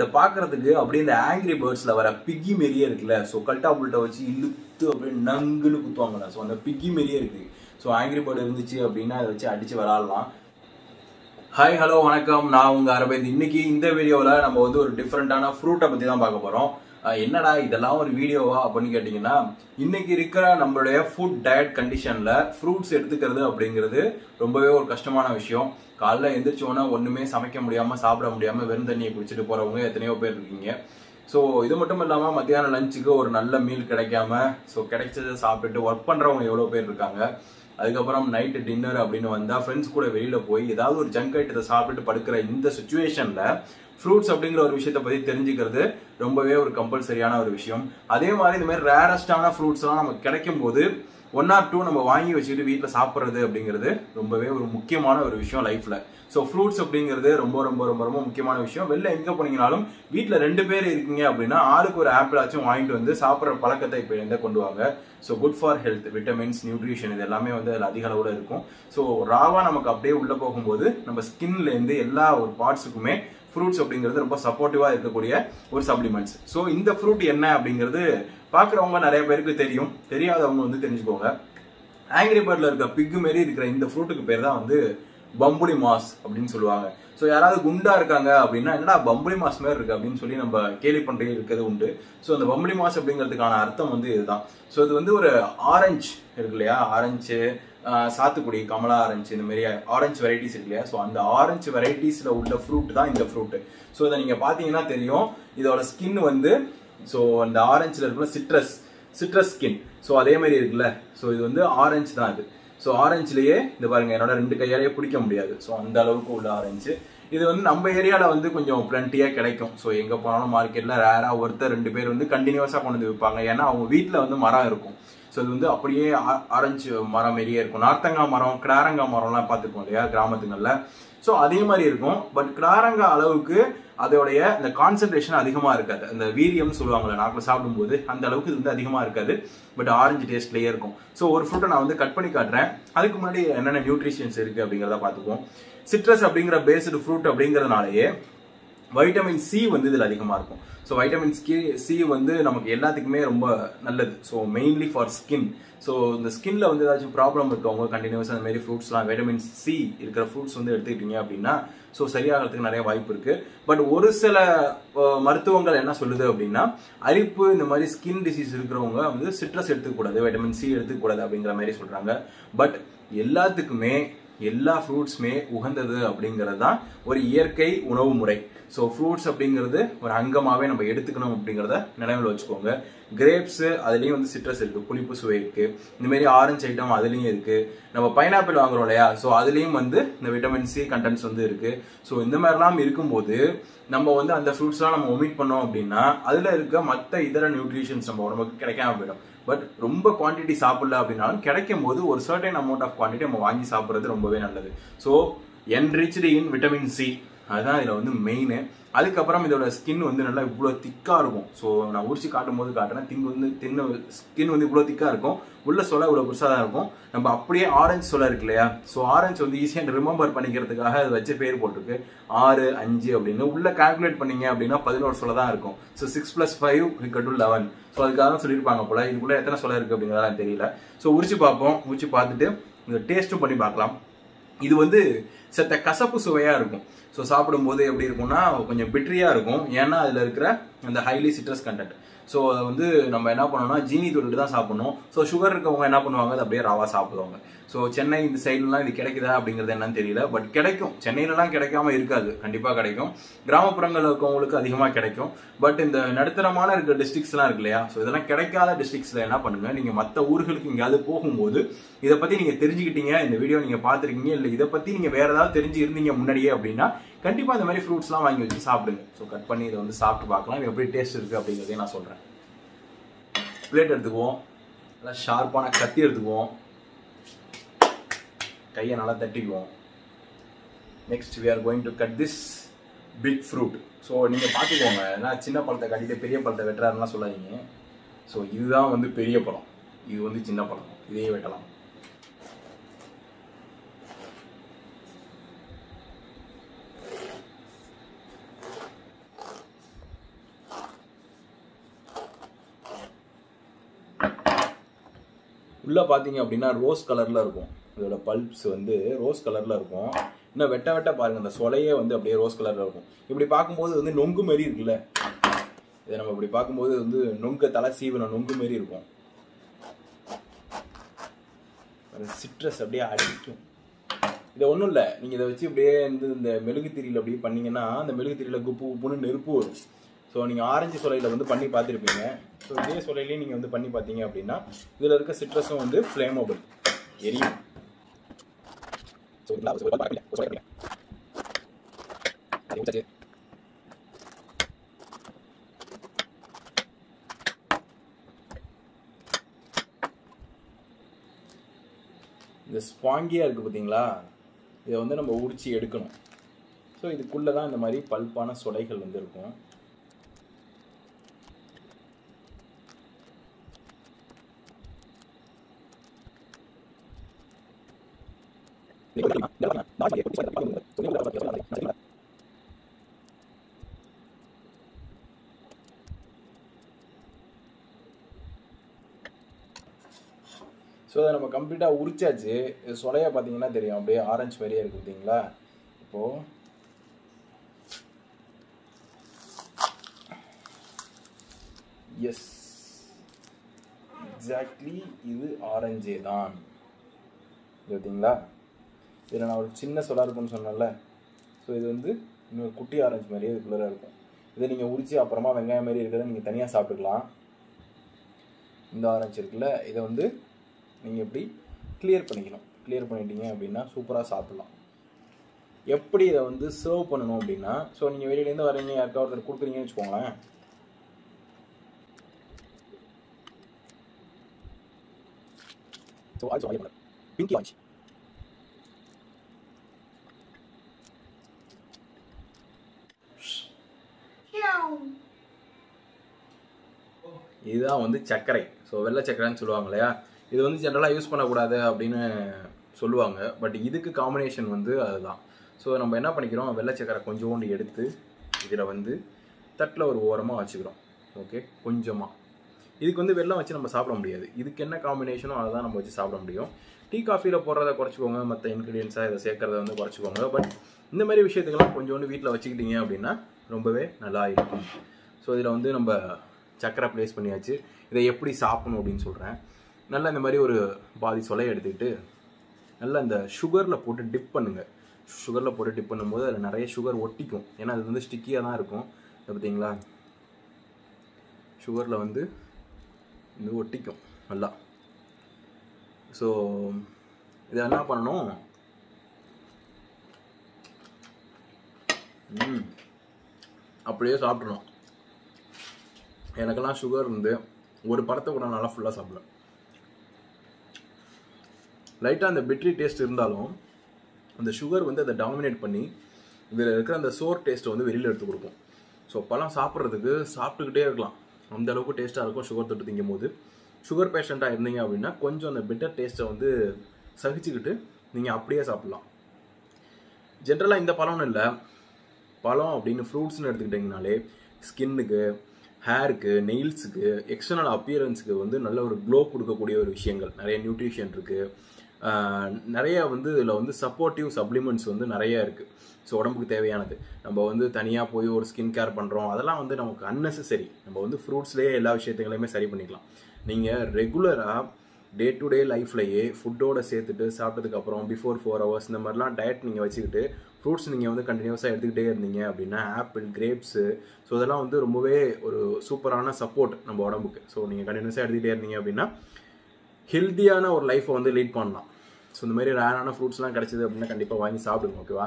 இதை பார்க்கறதுக்கு அப்படியே இந்த ஆங்கிரி பேர்ட்ஸ்ல வர பிக்கி மாரியே இருக்குல்ல. ஸோ கல்ட்டா புல்ட்டை வச்சு இழுத்து அப்படியே நங்குன்னு குத்துவாங்கல்ல. ஸோ அந்த பிக்கி மாரியே இருக்கு. ஸோ ஆங்கிரி பேர்டு இருந்துச்சு அப்படின்னா அதை வச்சு அடிச்சு விளாடலாம். ஹாய் ஹலோ வணக்கம், நான் உங்க அரவிந்த். இன்னைக்கு இந்த வீடியோவில் நம்ம வந்து ஒரு டிஃப்ரெண்டான ஃப்ரூட்டை பற்றி தான் பார்க்க போகிறோம். என்னடா இதெல்லாம் ஒரு வீடியோவா அப்படின்னு கேட்டிங்கன்னா, இன்னைக்கு இருக்கிற நம்மளுடைய ஃபுட் டயட் கண்டிஷனில் ஃப்ரூட்ஸ் எடுத்துக்கிறது அப்படிங்கிறது ரொம்பவே ஒரு கஷ்டமான விஷயம். காலைல எந்திரிச்சோன்னா ஒன்றுமே சமைக்க முடியாமல் சாப்பிட முடியாமல் வெறும் தண்ணியை குடிச்சிட்டு போகிறவங்க எத்தனையோ பேர் இருக்கீங்க. ஸோ இது மட்டும் இல்லாமல் மத்தியானம் லஞ்சுக்கு ஒரு நல்ல மீல் கிடைக்காம ஸோ கிடைச்சதை சாப்பிட்டுட்டு ஒர்க் பண்ணுறவங்க எவ்வளோ பேர் இருக்காங்க. அதுக்கப்புறம் நைட்டு டின்னர் அப்படின்னு வந்தால் ஃப்ரெண்ட்ஸ் கூட வெளியில் போய் ஏதாவது ஒரு ஜங்க் ஐட்டத்தை சாப்பிட்டுட்டு படுக்கிற இந்த சுச்சுவேஷனில் ஃப்ரூட்ஸ் அப்படிங்கிற ஒரு விஷயத்தை பற்றி தெரிஞ்சுக்கிறது ரொம்பவே ஒரு கம்பல்சரியான ஒரு விஷயம். அதே மாதிரி இந்த மாதிரி ரேரஸ்டான ஃப்ரூட்ஸ்லாம் நமக்கு கிடைக்கும் போது 1 or 2 நம்ம வாங்கி வச்சுக்கிட்டு வீட்டில் சாப்பிட்றது அப்படிங்கிறது ரொம்பவே ஒரு முக்கியமான ஒரு விஷயம் லைஃப்ல. ஸோ ஃப்ரூட்ஸ் அப்படிங்கிறது ரொம்ப ரொம்ப ரொம்ப ரொம்ப முக்கியமான விஷயம். வெளில எங்கே போனீங்கனாலும் வீட்டில் 2 பேர் இருக்கீங்க அப்படின்னா ஆளுக்கு ஒரு ஆப்பிள் ஆச்சும் வாங்கிட்டு வந்து சாப்பிட்ற பழக்கத்தை இப்போ எந்த கொண்டு வாங்க. So good for health, vitamins, nutrition இது எல்லாமே வந்து அதில் அதிக அளவில் இருக்கும். ஸோ ராவாக நமக்கு அப்படியே உள்ளே போகும்போது நம்ம ஸ்கின்லேருந்து எல்லா ஒரு பார்ட்ஸுக்குமே ஃப்ரூட்ஸ் அப்படிங்கிறது ரொம்ப சப்போர்ட்டிவாக இருக்கக்கூடிய ஒரு சப்ளிமெண்ட்ஸ். ஸோ இந்த ஃப்ரூட் என்ன அப்படிங்கிறது பார்க்குறவங்க நிறைய பேருக்கு தெரியும், தெரியாதவங்க வந்து தெரிஞ்சுக்கோங்க. ஆங்கிரி பேர்ட்ல இருக்க பிக்கு மாரி இருக்கிற இந்த ஃப்ரூட்டுக்கு பேர் தான் வந்து பம்புளி மாஸ் அப்படின்னு சொல்லுவாங்க. ஸோ யாராவது குண்டா இருக்காங்க அப்படின்னா என்னடா பம்புளி மாஸ் மாதிரி இருக்கு அப்படின்னு சொல்லி நம்ம கேலி பண்றே இருக்கிறது உண்டு. ஸோ அந்த பம்புளி மாஸ் அப்படிங்கிறதுக்கான அர்த்தம் வந்து இதுதான். ஸோ இது வந்து ஒரு ஆரஞ்சு இருக்கு இல்லையா, ஆரஞ்சு, சாத்துக்குடி, கமலா ஆரஞ்சு, இந்த மாதிரி ஆரஞ்சு வெரைட்டிஸ் இருக்கு இல்லையா. ஸோ அந்த ஆரஞ்சு வெரைட்டிஸ்ல உள்ள ஃப்ரூட் தான் இந்த ஃப்ரூட். ஸோ இதை நீங்க பாத்தீங்கன்னா தெரியும், இதோட ஸ்கின் வந்து ஸோ அந்த ஆரஞ்சுல இருக்கிற சிட்ரஸ் ஸ்கின் ஸோ அதே மாதிரி இருக்குல்ல. ஸோ இது வந்து ஆரஞ்சு தான் இது. ஸோ ஆரஞ்சுலயே இந்த பாருங்க, என்னோட 2 கையாலேயே பிடிக்க முடியாது. ஸோ அந்த அளவுக்கு உள்ள ஆரஞ்சு இது வந்து நம்ம ஏரியாவில் வந்து கொஞ்சம் பிளண்டியாக கிடைக்கும். ஸோ எங்கே போனாலும் மார்க்கெட்டில் ரேராக ஒருத்தர் 2 பேர் வந்து கண்டினியூஸாக கொண்டு வந்து விற்பாங்க. ஏன்னா அவங்க வீட்டில் வந்து மரம் இருக்கும். ஸோ இது வந்து அப்படியே ஆரஞ்சு மரம் மாரியே இருக்கும். நார்த்தங்காய் மரம், கிடாரங்காய் மரம்லாம் பார்த்துருக்கோம் இல்லையா கிராமத்துங்களில். ஸோ அதே மாதிரி இருக்கும். பட் கிடாரங்காய் அளவுக்கு அதோடைய இந்த கான்சென்ட்ரேஷன் அதிகமாக இருக்காது. அந்த வீரியம்னு சொல்லுவாங்கல்ல நாக்கில் சாப்பிடும்போது, அந்த அளவுக்கு இது வந்து அதிகமாக இருக்காது. பட் ஆரஞ்சு டேஸ்ட்லேயே இருக்கும். ஸோ ஒரு ஃப்ரூட்டை நான் வந்து கட் பண்ணி காட்டுறேன். அதுக்கு முன்னாடி என்னென்ன நியூட்ரிஷன்ஸ் இருக்குது அப்படிங்கிறத பார்த்துக்குவோம். சிட்ரஸ் அப்படிங்கிற பேஸ்டு ஃப்ரூட் அப்படிங்கிறதுனாலேயே வைட்டமின் சி வந்து இதில் அதிகமாக இருக்கும். ஸோ வைட்டமின் சி வந்து நமக்கு எல்லாத்துக்குமே ரொம்ப நல்லது. So mainly for skin. So இந்த ஸ்கின்ல வந்து ஏதாச்சும் ப்ராப்ளம் இருக்கவங்க கண்டினியூஸாக அந்த மாதிரி ஃப்ரூட்ஸ்லாம் வைட்டமின் சி இருக்கிற ஃப்ரூட்ஸ் வந்து எடுத்துக்கிட்டீங்க அப்படின்னா ஸோ சரியாகிறதுக்கு நிறைய வாய்ப்பு இருக்கு. பட் ஒரு சில மருத்துவங்கள் என்ன சொல்லுது அப்படின்னா, அரிப்பு இந்த மாதிரி ஸ்கின் டிசீஸ் இருக்கிறவங்க வந்து சிட்ரஸ் எடுத்துக்கூடாது, வைட்டமின் சி எடுத்துக்கூடாது அப்படிங்கிற மாதிரி சொல்றாங்க. பட் எல்லாத்துக்குமே எல்லா ஃப்ரூட்ஸுமே உகந்தது அப்படிங்கிறது தான் ஒரு இயற்கை உணவு முறை. ஸோ ஃப்ரூட்ஸ் அப்படிங்கிறது ஒரு அங்கமாகவே நம்ம எடுத்துக்கணும் அப்படிங்கிறத நினைவில் வச்சுக்கோங்க. கிரேப்ஸு அதுலேயும் வந்து சிட்ரஸ் இருக்குது, புளிப்பு சுவை இருக்குது. இந்தமாரி ஆரஞ்சு ஐட்டம் அதுலேயும் இருக்குது. நம்ம பைனாப்பிள் வாங்குறோம் இல்லையா, ஸோ அதுலேயும் வந்து இந்த விட்டமின் சி கண்டென்ட்ஸ் வந்து இருக்குது. ஸோ இந்த மாதிரிலாம் இருக்கும்போது நம்ம வந்து அந்த ஃப்ரூட்ஸ்லாம் நம்ம ஒமிட் பண்ணோம் அப்படின்னா அதில் இருக்க மற்ற இதர நியூட்ரிஷன்ஸ் நம்ம உடம்புக்கு கிடைக்காம போயிடும். பட் ரொம்ப குவான்டிட்டி சாப்பிடல அப்படின்னாலும் கிடைக்கும் போது ஒரு சர்டன் அமௌண்ட் ஆஃப் குவான்டிட்டி நம்ம வாங்கி சாப்பிட்றது ரொம்பவே நல்லது. So enriched in vitamin C அதுதான் இதில் வந்து மெயின். அதுக்கப்புறம் இதோட ஸ்கின் வந்து நல்லா இவ்வளோ திக்காக இருக்கும். ஸோ நான் உரிச்சு காட்டும் போது காட்டுறேன். ஸ்கின் வந்து இவ்வளோ திக்காக இருக்கும். உள்ள சொலை இவ்வளோ புதுசாக தான் இருக்கும். நம்ம அப்படியே ஆரஞ்சு சொலை இருக்கு இல்லையா, ஸோ ஆரஞ்சு வந்து ஈஸியாக ரிமெம்பர் பண்ணிக்கிறதுக்காக அது வச்ச பேர் போட்டிருக்கு 6, 5 அப்படின்னு. உள்ள கால்குலேட் பண்ணீங்க அப்படின்னா 11 சொலை தான் இருக்கும். ஸோ 6 + 5 = 11. ஸோ அதுக்காக தான் சொல்லியிருப்பாங்க போல. இதுக்குள்ள எத்தனை சொலை இருக்கு அப்படிங்கிறதெல்லாம் தெரியல. ஸோ உரிச்சு பார்ப்போம். உரிச்சு பார்த்துட்டு இந்த டேஸ்ட்டும் பண்ணி பார்க்கலாம். இது வந்து செத்த கசப்பு சுவையாக இருக்கும். ஸோ சாப்பிடும்போது எப்படி இருக்கும்னா கொஞ்சம் பிட்ரியாக இருக்கும். ஏன்னா அதில் இருக்கிற அந்த ஹைலி சிட்ரஸ் கண்டென்ட். ஸோ அதை வந்து நம்ம என்ன பண்ணோம்னா ஜீனி தொட்டுட்டு தான் சாப்பிடணும். ஸோ சுகர் இருக்கவங்க என்ன பண்ணுவாங்க, அது அப்படியே ராவா சாப்பிடுவாங்க. ஸோ சென்னை இந்த சைட்லாம் இது கிடைக்குதா அப்படிங்கிறது என்னன்னு தெரியல. பட் கிடைக்கும். சென்னையிலலாம் கிடைக்காம இருக்காது, கண்டிப்பாக கிடைக்கும். கிராமப்புறங்கள் இருக்கவங்களுக்கு அதிகமாக கிடைக்கும். பட் இந்த நடுத்தரமான இருக்கிற டிஸ்ட்ரிக்ஸ்லாம் இருக்கு இல்லையா, ஸோ இதெல்லாம் கிடைக்காத டிஸ்ட்ரிக்ஸில் என்ன பண்ணுங்க, நீங்கள் மற்ற ஊர்களுக்கு எங்கேயாவது போகும்போது இதை பற்றி நீங்கள் தெரிஞ்சுக்கிட்டீங்க, இந்த வீடியோ நீங்கள் பார்த்துருக்கீங்க, இல்லை இதை பற்றி நீங்கள் வேறு ஏதாவது தெரிஞ்சு இருந்தீங்க முன்னாடியே அப்படின்னா கண்டிப்பாக இந்த மாதிரி ஃப்ரூட்ஸ்லாம் வாங்கி வச்சு சாப்பிடுங்க. ஸோ கட் பண்ணி இதை வந்து சாப்பிட்டு பார்க்கலாம் எப்படி டேஸ்ட் இருக்குது அப்படிங்கிறதையும் நான் சொல்கிறேன். பிளேட் எடுத்துக்குவோம், நல்லா ஷார்ப்பான கத்தி எடுத்துக்குவோம், கையை நல்லா தட்டிக்குவோம். Next we are going to cut this big fruit. So நீங்கள் பார்த்துக்கோங்க, ஏன்னா சின்ன பழத்தை கட்டிட்டு பெரிய பழத்தை வெட்டுறாருலாம் சொல்லாதீங்க. ஸோ இதுதான் வந்து பெரிய பழம், இது வந்து சின்ன பழம், இதையே வெட்டலாம். உள்ளே பார்த்தீங்க அப்படின்னா ரோஸ் கலரில் இருக்கும். இதோட பல்ப்ஸ் வந்து ரோஸ் கலரில் இருக்கும். இன்னும் வெட்ட வெட்ட பாருங்கள், அந்த சொலையே வந்து அப்படியே ரோஸ் கலரில் இருக்கும். இப்படி பார்க்கும்போது வந்து நொங்கு மாரி இருக்குல்ல, இதை நம்ம இப்படி பார்க்கும்போது வந்து நொங்கு தலை சீவன நொங்கு மாரி இருக்கும். சிட்ரஸ் அப்படியே அடிக்கும். இதை ஒன்றும் இல்லை, நீங்கள் இதை வச்சு அப்படியே வந்து இந்த மெழுகு திரியில் அப்படியே பண்ணிங்கன்னா அந்த மெழுகு திரியில் குப்பு குப்புன்னு நெருப்பு வரும். ஸோ நீங்கள் ஆரஞ்சு சொலையில் வந்து பண்ணி பார்த்துருப்பீங்க. ஸோ இதே சொலையிலையும் நீங்கள் வந்து பண்ணி பார்த்தீங்க அப்படின்னா இதில் இருக்க சிட்ரஸும் வந்து ஃப்ளேமபிள், எரியும். இந்த ஸ்பாங்கியாக இருக்குது பார்த்தீங்களா, இதை வந்து நம்ம உரிச்சு எடுக்கணும். ஸோ இதுக்குள்ளே தான் இந்த மாதிரி பல்பான சொலைகள் வந்து இருக்கும். ஸோ அதை நம்ம கம்ப்ளீட்டாக உரிச்சாச்சு. சொலையை பார்த்தீங்கன்னா தெரியும், அப்படியே ஆரஞ்சு மாதிரியே இருக்குது பார்த்தீங்களா. இப்போது எஸ், எக்ஸாக்ட்லி இது ஆரஞ்சே தான். பார்த்தீங்களா, இதில் நான் ஒரு சின்ன சொலா இருக்குன்னு சொன்னேன்ல. ஸோ இது வந்து இன்னொரு குட்டி ஆரஞ்சு மாதிரியே இதுக்குள்ளே இருக்கும். இதை நீங்கள் உரிச்சு அப்புறமா வெங்காயம் மாதிரி இருக்கிறத நீங்கள் தனியாக சாப்பிட்டுக்கலாம். இந்த ஆரஞ்சு இருக்குல்ல, இதை வந்து நீங்கள் எப்படி கிளியர் பண்ணிக்கணும். கிளியர் பண்ணிட்டீங்க அப்படின்னா சூப்பராக சாப்பிட்லாம். எப்படி இதை வந்து சர்வ் பண்ணணும் அப்படின்னா, ஸோ நீங்கள் வெளியிலேருந்து வரீங்க, யாருக்கா ஒருத்தர் கொடுக்குறீங்கன்னு வச்சுக்கோங்களேன். ஸோ ஆல்சோ வாங்கி பிங்கி ஆச்சு. இதுதான் வந்து சர்க்கரை. ஸோ வெள்ளை சர்க்கரைன்னு சொல்லுவாங்க இல்லையா. இது வந்து ஜென்ரலாக யூஸ் பண்ணக்கூடாது அப்படின்னு சொல்லுவாங்க. பட் இதுக்கு காம்பினேஷன் வந்து அதுதான். ஸோ நம்ம என்ன பண்ணிக்கிறோம், வெள்ளை சர்க்கரை கொஞ்சோண்டு எடுத்து இதில் வந்து தட்டில் ஒரு ஓரமாக வச்சுக்கிறோம். ஓகே, கொஞ்சமாக. இதுக்கு வந்து வெல்லம் வச்சு நம்ம சாப்பிட முடியாது. இதுக்கு என்ன காம்பினேஷனோ அதை தான் நம்ம வச்சு சாப்பிட முடியும். டீ காஃபியில் போடுறத குறைச்சிக்கோங்க, மற்ற இன்க்ரீடியன்ஸாக இதை சேர்க்கறத வந்து குறைச்சிக்கோங்க. பட் இந்த மாதிரி விஷயத்துக்கெல்லாம் கொஞ்சோண்டு வீட்டில் வச்சுக்கிட்டீங்க அப்படின்னா ரொம்பவே நல்லா இருக்கும். ஸோ இதில் வந்து நம்ம சக்கரை ப்ளேஸ் பண்ணியாச்சு. இதை எப்படி சாப்பிடணும் அப்படின்னு சொல்கிறேன். நல்லா இந்த மாதிரி ஒரு பாதி சொலையை எடுத்துக்கிட்டு நல்லா இந்த சுகரில் போட்டு டிப் பண்ணுங்கள். சுகரில் போட்டு டிப் பண்ணும்போது அதில் நிறைய சுகர் ஒட்டிக்கும். ஏன்னா அது வந்து ஸ்டிக்கியாக தான் இருக்கும். பார்த்தீங்களா, சுகரில் வந்து இது ஒட்டிக்கும் நல்லா. ஸோ இதை என்ன பண்ணணும், அப்படியே சாப்பிட்றணும். எனக்கெல்லாம் சுகர் இருந்து ஒரு பழத்தை கூட நல்லா ஃபுல்லாக சாப்பிடலாம். லைட்டாக அந்த பிட்ரி டேஸ்ட் இருந்தாலும் அந்த சுகர் வந்து அதை டாமினேட் பண்ணி இதில் இருக்கிற அந்த சோர் டேஸ்ட்டை வந்து வெளியில் எடுத்து கொடுக்கும். ஸோ பழம் சாப்பிட்றதுக்கு சாப்பிட்டுக்கிட்டே இருக்கலாம், அந்த அளவுக்கு டேஸ்ட்டாக இருக்கும் சுகர் தொட்டு திங்கும் போது. சுகர் பேஷண்ட்டாக இருந்தீங்க அப்படின்னா கொஞ்சம் அந்த பிட்டர் டேஸ்ட்டை வந்து சகிச்சுக்கிட்டு நீங்கள் அப்படியே சாப்பிட்லாம். ஜென்ரலாக இந்த பழம்னு இல்லை, பழம் அப்படின்னு ஃப்ரூட்ஸ்னு எடுத்துக்கிட்டிங்கனாலே ஸ்கின்னுக்கு, ஹேருக்கு, நெயில்ஸுக்கு, எக்ஸ்டர்னல் அப்பியரன்ஸுக்கு வந்து நல்ல ஒரு க்ளோ கொடுக்கக்கூடிய ஒரு விஷயங்கள் நிறைய நியூட்ரிஷன் இருக்குது. நிறைய வந்து இதில் வந்து சப்போர்ட்டிவ் சப்ளிமெண்ட்ஸ் வந்து நிறைய இருக்குது. ஸோ உடம்புக்கு தேவையானது. நம்ம வந்து தனியாக போய் ஒரு ஸ்கின் கேர் பண்ணுறோம், அதெல்லாம் வந்து நமக்கு அன்னெசரி. நம்ம வந்து ஃப்ரூட்ஸ்லேயே எல்லா விஷயத்தையுமே சரி பண்ணிக்கலாம். நீங்கள் ரெகுலராக டே டு டே லைஃப்லையே ஃபுட்டோடு சேர்த்துட்டு சாப்பிட்டதுக்கப்புறம் பிஃபோர் 4 hours இந்த மாதிரிலாம் டயட் நீங்கள் வச்சுக்கிட்டு ஃப்ரூட்ஸ் நீங்கள் வந்து கண்டினியூஸாக எடுத்துக்கிட்டே இருந்தீங்க அப்படின்னா ஆப்பிள், கிரேப்ஸு, ஸோ இதெல்லாம் வந்து ரொம்பவே ஒரு சூப்பரான சப்போர்ட் நம்ம உடம்புக்கு. ஸோ நீங்கள் கண்டினியூஸாக எடுத்துக்கிட்டே இருந்தீங்க அப்படின்னா ஹெல்த்தியான ஒரு லைஃப்பை வந்து லீட் பண்ணலாம். ஸோ இந்த மாதிரி ரேரான ஃப்ரூட்ஸ்லாம் கிடச்சிது அப்படின்னா கண்டிப்பாக வாங்கி சாப்பிடுங்க. ஓகேவா,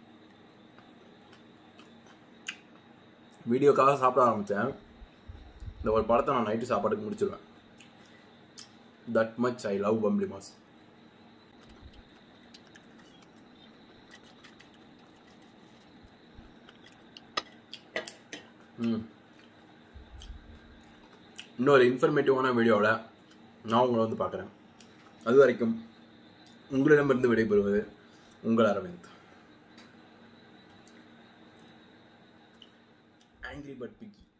வீடியோக்காக சாப்பிட ஆரம்பித்தேன். இந்த ஒரு பழத்தை நான் நைட்டு சாப்பாட்டுக்கு முடிச்சிடுவேன். That much I love Bumbly Moss. இன்னொரு இன்ஃபர்மேட்டிவான வீடியோவில் நான் உங்களை வந்து பார்க்குறேன். அது வரைக்கும் உங்களிடமிருந்து விடைபெறுவது உங்கள் அரவிந்த். Angry Bird Piggy.